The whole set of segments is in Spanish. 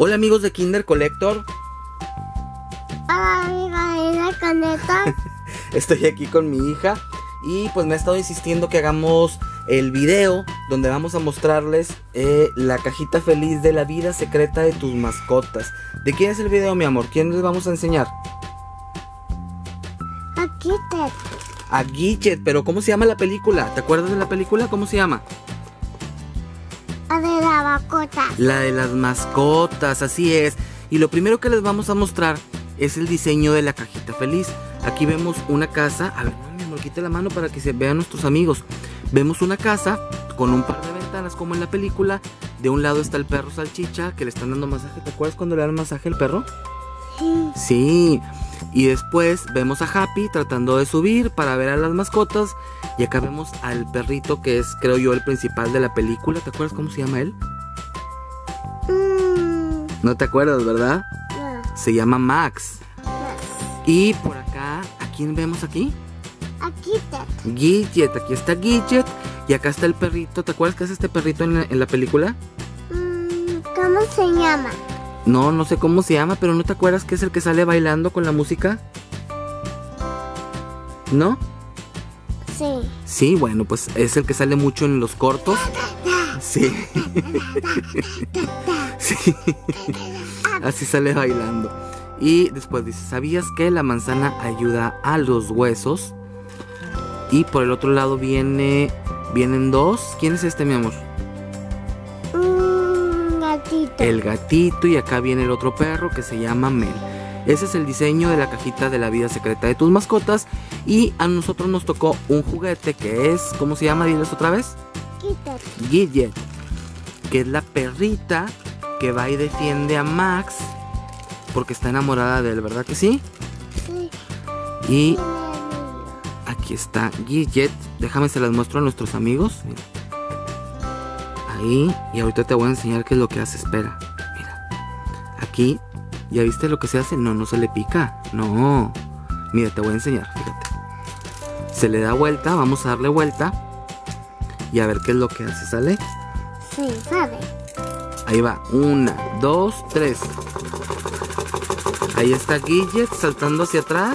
Hola amigos de Kinder Collector. Hola amigos de Kinder Collector. Estoy aquí con mi hija y pues me ha estado insistiendo que hagamos el video donde vamos a mostrarles la cajita feliz de la vida secreta de tus mascotas. ¿De quién es el video, mi amor? ¿Quién les vamos a enseñar? A Gidget. A Gidget, pero ¿cómo se llama la película? ¿Te acuerdas de la película? ¿Cómo se llama? La de la mascota. La de las mascotas, así es. Y lo primero que les vamos a mostrar es el diseño de la cajita feliz. Aquí vemos una casa. A ver, no, mi amor, quita la mano para que se vean nuestros amigos. Vemos una casa con un par de ventanas como en la película. De un lado está el perro Salchicha que le están dando masaje. ¿Te acuerdas cuando le dan masaje al perro? Sí. Sí. Y después vemos a Happy tratando de subir para ver a las mascotas. Y acá vemos al perrito que es, creo yo, el principal de la película. ¿Te acuerdas cómo se llama él? No te acuerdas, ¿verdad? No. Se llama Max. Más. Y por acá, ¿a quién vemos aquí? A Gidget. Gidget, aquí está Gidget. Y acá está el perrito. ¿Te acuerdas qué es este perrito en la película? ¿Cómo se llama? No, no sé cómo se llama, pero ¿no te acuerdas que es el que sale bailando con la música? ¿No? Sí. Sí, bueno, pues es el que sale mucho en los cortos. Sí. Sí. Así sale bailando. Y después dice, ¿sabías que la manzana ayuda a los huesos? Y por el otro lado vienen dos. ¿Quién es este, mi amor? Gatito. El gatito, y acá viene el otro perro que se llama Mel. Ese es el diseño de la cajita de la vida secreta de tus mascotas. Y a nosotros nos tocó un juguete que es, ¿cómo se llama? Diles otra vez. Gidget. Gidget, que es la perrita que va y defiende a Max porque está enamorada de él, ¿verdad que sí? Sí. Y Tiene anillo. aquí está Gidget. Déjame se las muestro a nuestros amigos. Mira. Ahí. Y ahorita te voy a enseñar qué es lo que hace. Espera. Mira. Aquí. ¿Ya viste lo que se hace? No, no se le pica. No. Mira, te voy a enseñar. Fíjate. Se le da vuelta. Vamos a darle vuelta. Y a ver qué es lo que hace. ¿Sale? Sí, sabe. Ahí va. 1, 2, 3. Ahí está Gidget saltando hacia atrás.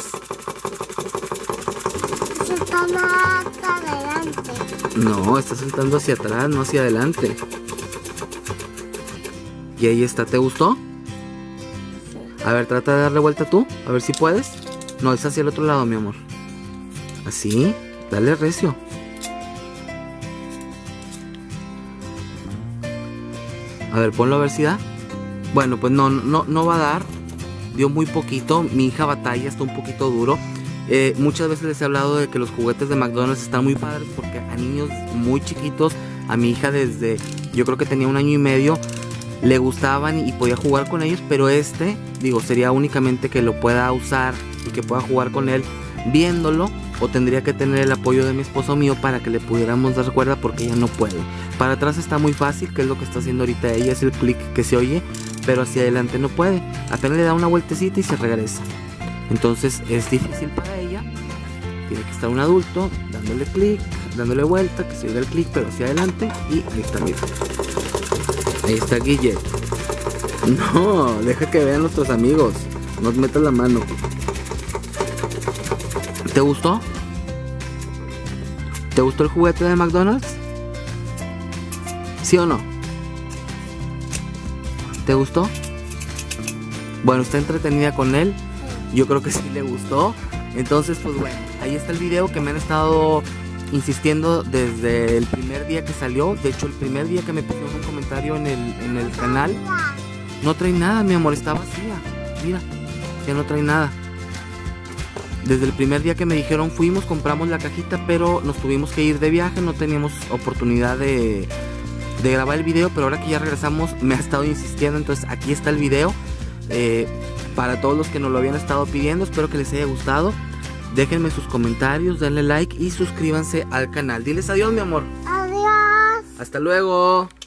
Se toma hasta adelante. No, está saltando hacia atrás, no hacia adelante. Y ahí está, ¿te gustó? A ver, trata de darle vuelta tú, a ver si puedes. No, es hacia el otro lado, mi amor. Así, dale recio. A ver, ponlo a ver si da. Bueno, pues no va a dar. Dio muy poquito, mi hija batalla, está un poquito duro. Muchas veces les he hablado de que los juguetes de McDonald's están muy padres porque a niños muy chiquitos, a mi hija desde, yo creo que tenía 1 año y medio, le gustaban y podía jugar con ellos, pero sería únicamente que lo pueda usar y que pueda jugar con él viéndolo, o tendría que tener el apoyo de mi esposo mío para que le pudiéramos dar cuerda porque ella no puede. Para atrás está muy fácil, que es lo que está haciendo ahorita ella, es el clic que se oye, pero hacia adelante no puede. Apenas le da una vueltecita y se regresa. Entonces es difícil para ella. Tiene que estar un adulto dándole clic, dándole vuelta, que se oiga el clic, pero hacia adelante. Y ahí está, mira. Ahí está Gidget. No, deja que vean nuestros amigos. No te metas la mano. ¿Te gustó? ¿Te gustó el juguete de McDonald's? ¿Sí o no? ¿Te gustó? Bueno, está entretenida con él. Yo creo que sí le gustó. Entonces, pues bueno, ahí está el video que me han estado insistiendo desde el primer día que salió. De hecho, el primer día que me pusieron un comentario en el canal. No trae nada, mi amor, está vacía. Mira, ya no trae nada. Desde el primer día que me dijeron fuimos, compramos la cajita, pero nos tuvimos que ir de viaje. No teníamos oportunidad de grabar el video, pero ahora que ya regresamos me ha estado insistiendo. Entonces aquí está el video. Para todos los que nos lo habían estado pidiendo, espero que les haya gustado. Déjenme sus comentarios, denle like y suscríbanse al canal. Diles adiós, mi amor. Adiós. Hasta luego.